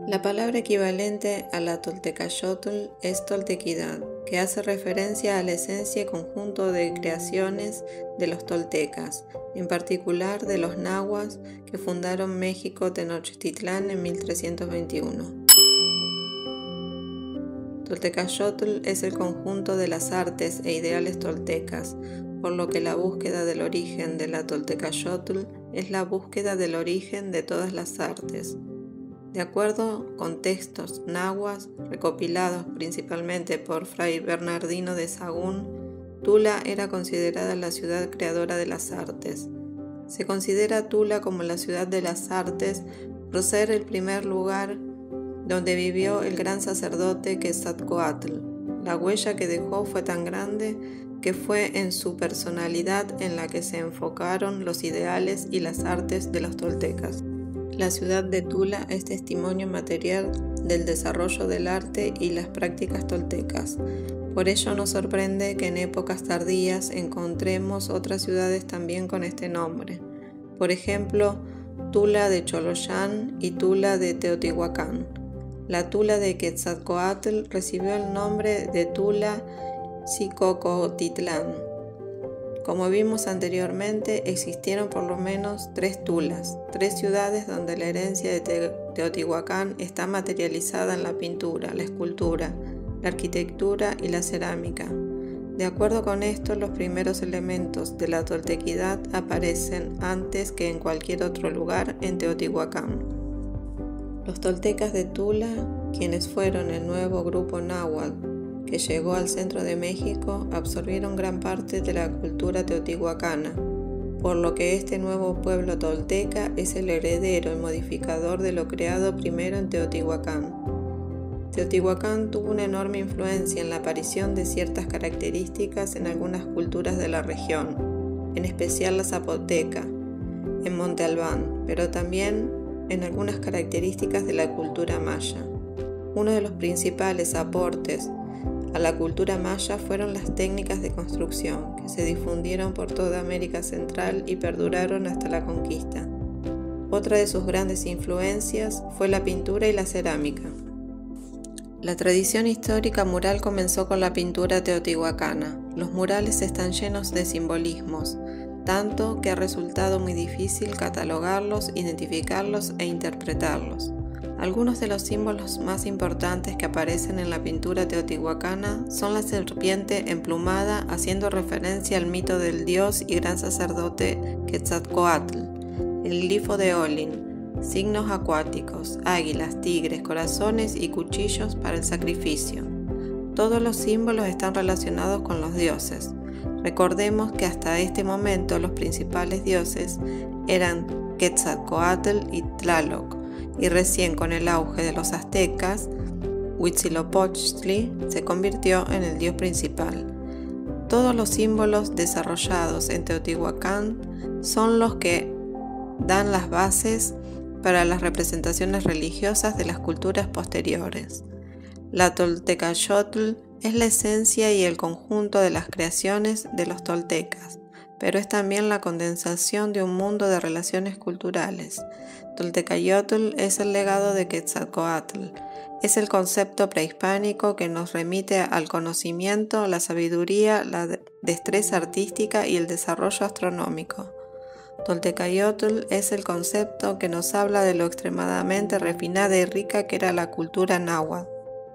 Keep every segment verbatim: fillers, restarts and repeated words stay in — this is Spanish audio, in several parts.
La palabra equivalente a la toltecayotl es toltequidad, que hace referencia a la esencia y conjunto de creaciones de los toltecas, en particular de los nahuas que fundaron México Tenochtitlán en mil trescientos veintiuno. Toltecayotl es el conjunto de las artes e ideales toltecas, por lo que la búsqueda del origen de la toltecayotl es la búsqueda del origen de todas las artes. De acuerdo con textos nahuas recopilados principalmente por Fray Bernardino de Sahagún, Tula era considerada la ciudad creadora de las artes. Se considera Tula como la ciudad de las artes por ser el primer lugar donde vivió el gran sacerdote Quetzalcóatl. La huella que dejó fue tan grande que fue en su personalidad en la que se enfocaron los ideales y las artes de los toltecas. La ciudad de Tula es testimonio material del desarrollo del arte y las prácticas toltecas. Por ello no sorprende que en épocas tardías encontremos otras ciudades también con este nombre. Por ejemplo, Tula de Choloyán y Tula de Teotihuacán. La Tula de Quetzalcóatl recibió el nombre de Tula Xicocotitlán. Como vimos anteriormente, existieron por lo menos tres Tulas, tres ciudades donde la herencia de Teotihuacán está materializada en la pintura, la escultura, la arquitectura y la cerámica. De acuerdo con esto, los primeros elementos de la toltequidad aparecen antes que en cualquier otro lugar en Teotihuacán. Los toltecas de Tula, quienes fueron el nuevo grupo náhuatl que llegó al centro de México, absorbieron gran parte de la cultura teotihuacana, por lo que este nuevo pueblo tolteca es el heredero y modificador de lo creado primero en Teotihuacán. Teotihuacán tuvo una enorme influencia en la aparición de ciertas características en algunas culturas de la región, en especial la zapoteca, en Monte Albán, pero también en algunas características de la cultura maya. Uno de los principales aportes a la cultura maya fueron las técnicas de construcción, que se difundieron por toda América Central y perduraron hasta la conquista. Otra de sus grandes influencias fue la pintura y la cerámica. La tradición histórica mural comenzó con la pintura teotihuacana. Los murales están llenos de simbolismos, tanto que ha resultado muy difícil catalogarlos, identificarlos e interpretarlos. Algunos de los símbolos más importantes que aparecen en la pintura teotihuacana son la serpiente emplumada, haciendo referencia al mito del dios y gran sacerdote Quetzalcóatl, el glifo de Olin, signos acuáticos, águilas, tigres, corazones y cuchillos para el sacrificio. Todos los símbolos están relacionados con los dioses. Recordemos que hasta este momento los principales dioses eran Quetzalcóatl y Tlaloc, y recién con el auge de los aztecas, Huitzilopochtli se convirtió en el dios principal. Todos los símbolos desarrollados en Teotihuacán son los que dan las bases para las representaciones religiosas de las culturas posteriores. La toltecayotl es la esencia y el conjunto de las creaciones de los toltecas, pero es también la condensación de un mundo de relaciones culturales. Toltecayotl es el legado de Quetzalcóatl, es el concepto prehispánico que nos remite al conocimiento, la sabiduría, la destreza artística y el desarrollo astronómico. Toltecayotl es el concepto que nos habla de lo extremadamente refinada y rica que era la cultura náhuatl.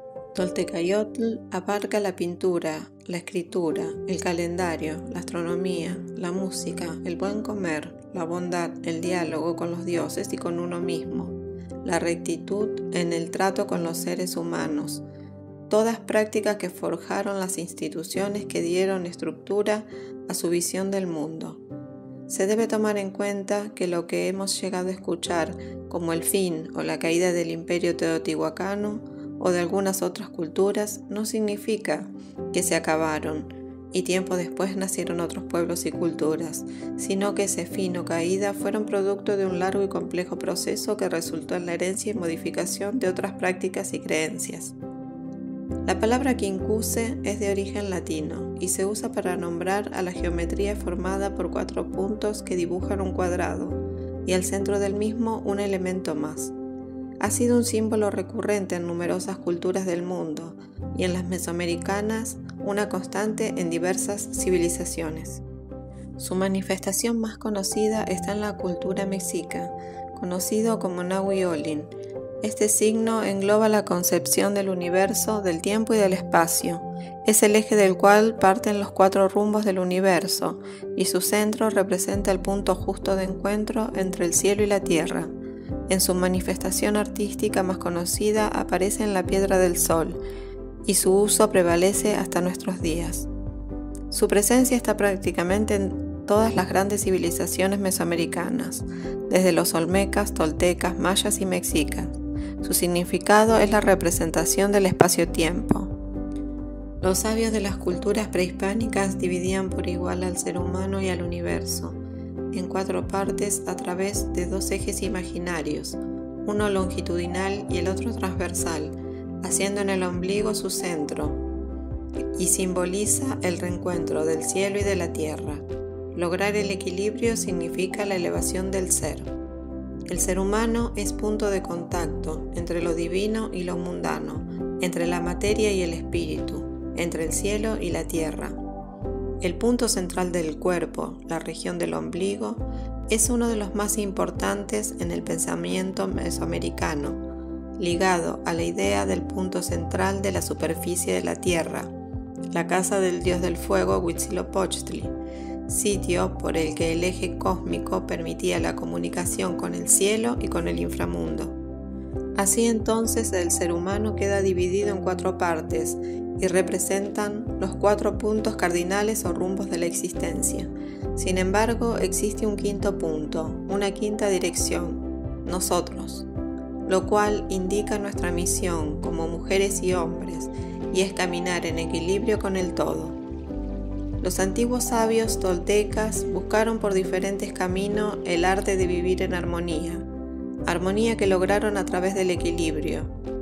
Toltecayotl abarca la pintura, la escritura, el calendario, la astronomía, la música, el buen comer, la bondad, el diálogo con los dioses y con uno mismo, la rectitud en el trato con los seres humanos, todas prácticas que forjaron las instituciones que dieron estructura a su visión del mundo. Se debe tomar en cuenta que lo que hemos llegado a escuchar como el fin o la caída del imperio teotihuacano o de algunas otras culturas no significa que se acabaron y tiempo después nacieron otros pueblos y culturas, sino que ese fin o caída fueron producto de un largo y complejo proceso que resultó en la herencia y modificación de otras prácticas y creencias. La palabra quincunce es de origen latino y se usa para nombrar a la geometría formada por cuatro puntos que dibujan un cuadrado y al centro del mismo un elemento más. Ha sido un símbolo recurrente en numerosas culturas del mundo y en las mesoamericanas una constante en diversas civilizaciones. Su manifestación más conocida está en la cultura mexica, conocido como Nahui Olin. Este signo engloba la concepción del universo, del tiempo y del espacio. Es el eje del cual parten los cuatro rumbos del universo, y su centro representa el punto justo de encuentro entre el cielo y la tierra. En su manifestación artística más conocida aparece en la piedra del sol, y su uso prevalece hasta nuestros días. Su presencia está prácticamente en todas las grandes civilizaciones mesoamericanas, desde los olmecas, toltecas, mayas y mexicas. Su significado es la representación del espacio-tiempo. Los sabios de las culturas prehispánicas dividían por igual al ser humano y al universo en cuatro partes a través de dos ejes imaginarios, uno longitudinal y el otro transversal, haciendo en el ombligo su centro, y simboliza el reencuentro del cielo y de la tierra. Lograr el equilibrio significa la elevación del ser. El ser humano es punto de contacto entre lo divino y lo mundano, entre la materia y el espíritu, entre el cielo y la tierra. El punto central del cuerpo, la región del ombligo, es uno de los más importantes en el pensamiento mesoamericano, ligado a la idea del punto central de la superficie de la tierra, la casa del dios del fuego Huitzilopochtli, sitio por el que el eje cósmico permitía la comunicación con el cielo y con el inframundo. Así entonces el ser humano queda dividido en cuatro partes y representan los cuatro puntos cardinales o rumbos de la existencia. Sin embargo, existe un quinto punto, una quinta dirección, nosotros, lo cual indica nuestra misión como mujeres y hombres, y es caminar en equilibrio con el todo. Los antiguos sabios toltecas buscaron por diferentes caminos el arte de vivir en armonía, armonía que lograron a través del equilibrio.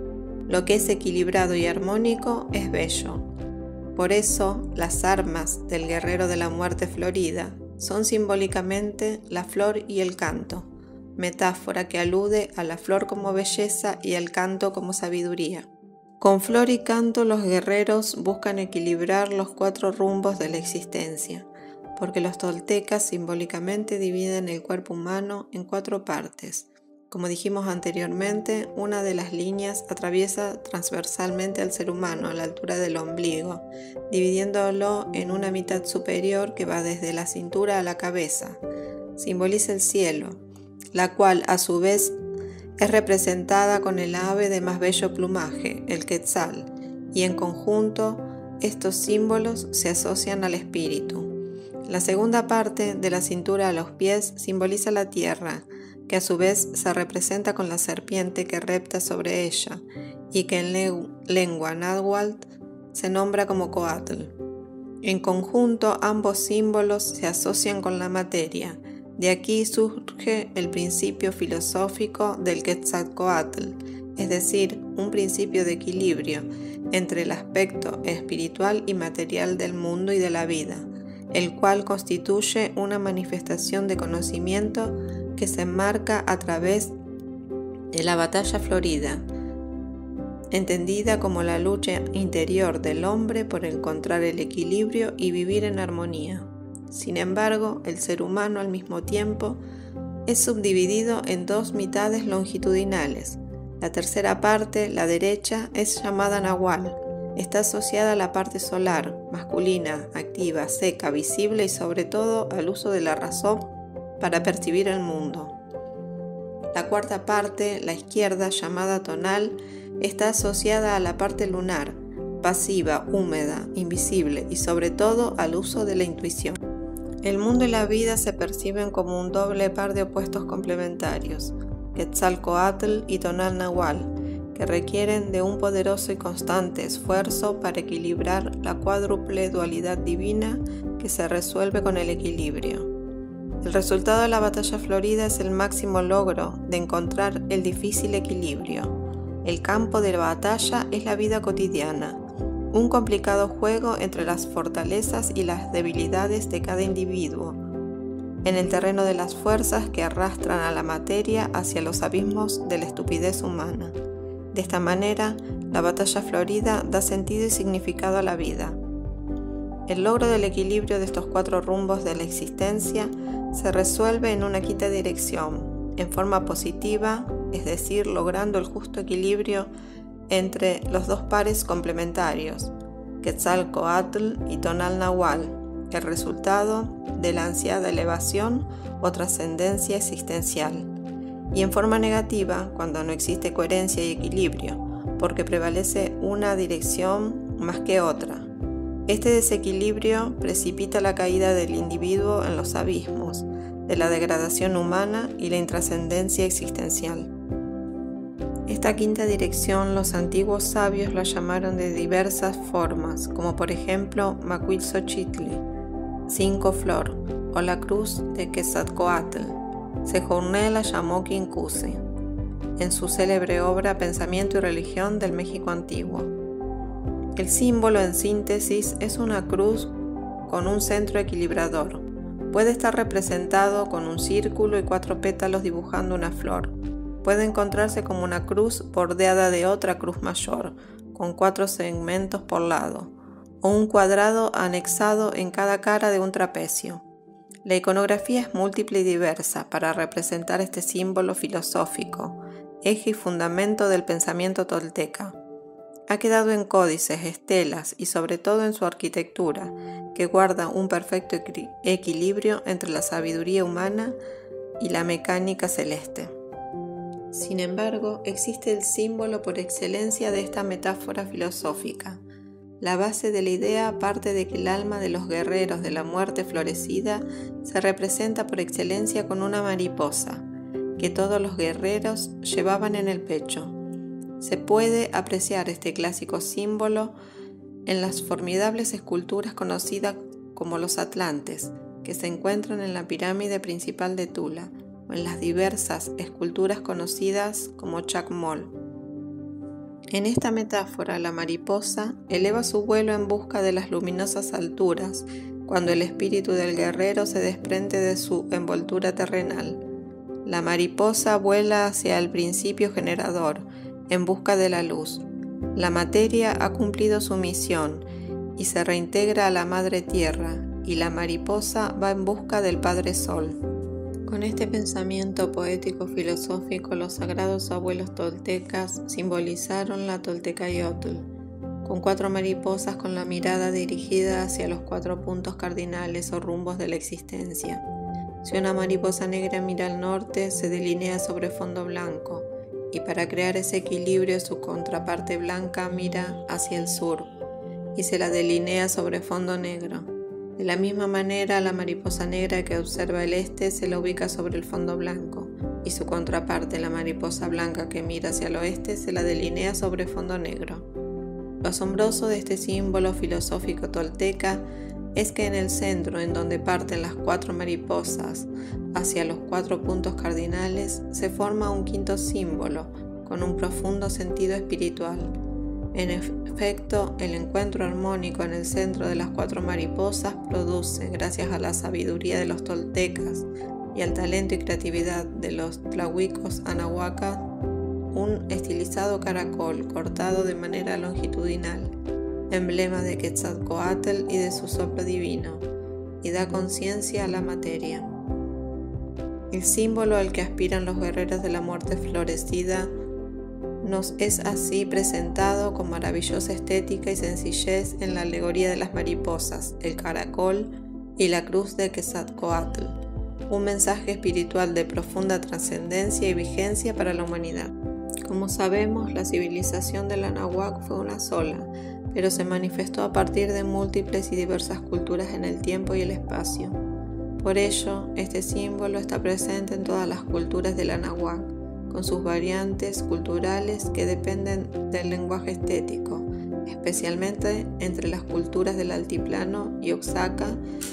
Lo que es equilibrado y armónico es bello. Por eso, las armas del guerrero de la muerte florida son simbólicamente la flor y el canto, metáfora que alude a la flor como belleza y al canto como sabiduría. Con flor y canto los guerreros buscan equilibrar los cuatro rumbos de la existencia, porque los toltecas simbólicamente dividen el cuerpo humano en cuatro partes. Como dijimos anteriormente, una de las líneas atraviesa transversalmente al ser humano a la altura del ombligo, dividiéndolo en una mitad superior que va desde la cintura a la cabeza. Simboliza el cielo, la cual a su vez es representada con el ave de más bello plumaje, el quetzal, y en conjunto estos símbolos se asocian al espíritu. La segunda parte, de la cintura a los pies, simboliza la tierra, que a su vez se representa con la serpiente que repta sobre ella, y que en le- lengua náhuatl se nombra como Coatl. En conjunto, ambos símbolos se asocian con la materia. De aquí surge el principio filosófico del Quetzalcóatl, es decir, un principio de equilibrio entre el aspecto espiritual y material del mundo y de la vida, el cual constituye una manifestación de conocimiento que se enmarca a través de la batalla florida, entendida como la lucha interior del hombre por encontrar el equilibrio y vivir en armonía. Sin embargo, el ser humano al mismo tiempo es subdividido en dos mitades longitudinales. La tercera parte, la derecha, es llamada Nahual. Está asociada a la parte solar, masculina, activa, seca, visible y sobre todo al uso de la razón para percibir el mundo. La cuarta parte, la izquierda, llamada tonal, está asociada a la parte lunar, pasiva, húmeda, invisible y sobre todo al uso de la intuición. El mundo y la vida se perciben como un doble par de opuestos complementarios, Quetzalcóatl y Tonal Nahual, que requieren de un poderoso y constante esfuerzo para equilibrar la cuádruple dualidad divina que se resuelve con el equilibrio. El resultado de la batalla florida es el máximo logro de encontrar el difícil equilibrio. El campo de la batalla es la vida cotidiana, un complicado juego entre las fortalezas y las debilidades de cada individuo. en el terreno de las fuerzas que arrastran a la materia hacia los abismos de la estupidez humana. De esta manera, la batalla florida da sentido y significado a la vida. El logro del equilibrio de estos cuatro rumbos de la existencia se resuelve en una quinta dirección, en forma positiva, es decir, logrando el justo equilibrio entre los dos pares complementarios, Quetzalcóatl y Tonal Nahual, el resultado de la ansiada elevación o trascendencia existencial, y en forma negativa cuando no existe coherencia y equilibrio, porque prevalece una dirección más que otra. Este desequilibrio precipita la caída del individuo en los abismos, de la degradación humana y la intrascendencia existencial. Esta quinta dirección los antiguos sabios la llamaron de diversas formas, como por ejemplo Macuilxochitli, cinco flor, o la cruz de Quetzalcóatl. Sejorné la llamó Quincuse, en su célebre obra Pensamiento y Religión del México Antiguo. El símbolo, en síntesis, es una cruz con un centro equilibrador. Puede estar representado con un círculo y cuatro pétalos dibujando una flor. Puede encontrarse como una cruz bordeada de otra cruz mayor, con cuatro segmentos por lado, o un cuadrado anexado en cada cara de un trapecio. La iconografía es múltiple y diversa para representar este símbolo filosófico, eje y fundamento del pensamiento tolteca. Ha quedado en códices, estelas y sobre todo en su arquitectura, que guarda un perfecto equi- equilibrio entre la sabiduría humana y la mecánica celeste. Sin embargo, existe el símbolo por excelencia de esta metáfora filosófica. La base de la idea parte de que el alma de los guerreros de la muerte florecida se representa por excelencia con una mariposa, que todos los guerreros llevaban en el pecho. Se puede apreciar este clásico símbolo en las formidables esculturas conocidas como los atlantes, que se encuentran en la pirámide principal de Tula, o en las diversas esculturas conocidas como Chacmol. En esta metáfora, la mariposa eleva su vuelo en busca de las luminosas alturas, cuando el espíritu del guerrero se desprende de su envoltura terrenal. La mariposa vuela hacia el principio generador, en busca de la luz. La materia ha cumplido su misión y se reintegra a la madre tierra, y la mariposa va en busca del Padre Sol. Con este pensamiento poético-filosófico, los sagrados abuelos toltecas simbolizaron la Toltecayotl, con cuatro mariposas con la mirada dirigida hacia los cuatro puntos cardinales o rumbos de la existencia. Si una mariposa negra mira al norte, se delinea sobre fondo blanco, y para crear ese equilibrio su contraparte blanca mira hacia el sur, y se la delinea sobre fondo negro. De la misma manera, la mariposa negra que observa el este se la ubica sobre el fondo blanco, y su contraparte, la mariposa blanca que mira hacia el oeste, se la delinea sobre fondo negro. Lo asombroso de este símbolo filosófico tolteca es que en el centro, en donde parten las cuatro mariposas hacia los cuatro puntos cardinales, se forma un quinto símbolo con un profundo sentido espiritual. En efecto, el encuentro armónico en el centro de las cuatro mariposas produce, gracias a la sabiduría de los toltecas y al talento y creatividad de los tlahuicos anahuacas, un estilizado caracol cortado de manera longitudinal, emblema de Quetzalcóatl y de su soplo divino, y da conciencia a la materia. El símbolo al que aspiran los guerreros de la muerte florecida nos es así presentado con maravillosa estética y sencillez en la alegoría de las mariposas, el caracol y la cruz de Quetzalcóatl, un mensaje espiritual de profunda trascendencia y vigencia para la humanidad. Como sabemos, la civilización del Anáhuac fue una sola, pero se manifestó a partir de múltiples y diversas culturas en el tiempo y el espacio. Por ello, este símbolo está presente en todas las culturas del Anáhuac, con sus variantes culturales que dependen del lenguaje estético, especialmente entre las culturas del Altiplano y Oaxaca,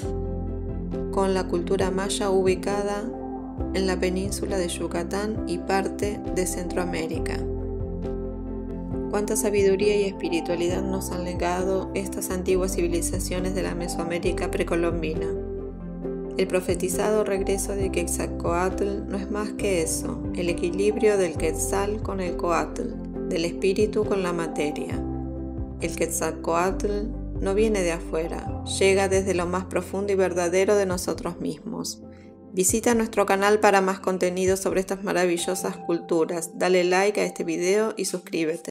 con la cultura maya ubicada en la península de Yucatán y parte de Centroamérica. Cuánta sabiduría y espiritualidad nos han legado estas antiguas civilizaciones de la Mesoamérica precolombina. El profetizado regreso de Quetzalcóatl no es más que eso, el equilibrio del Quetzal con el Coatl, del espíritu con la materia. El Quetzalcóatl no viene de afuera, llega desde lo más profundo y verdadero de nosotros mismos. Visita nuestro canal para más contenido sobre estas maravillosas culturas, dale like a este video y suscríbete.